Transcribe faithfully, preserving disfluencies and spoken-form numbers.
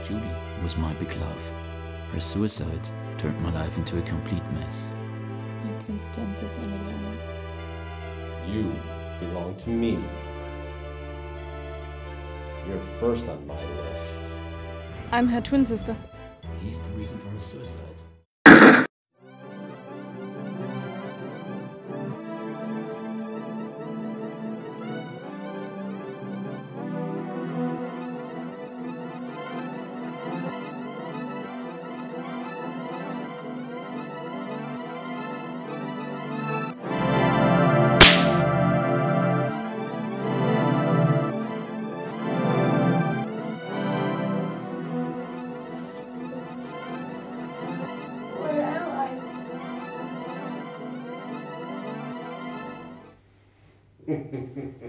Julie was my big love. Her suicide turned my life into a complete mess. I can't stand this any longer. You belong to me. You're first on my list. I'm her twin sister. He's the reason for her suicide. Where am I?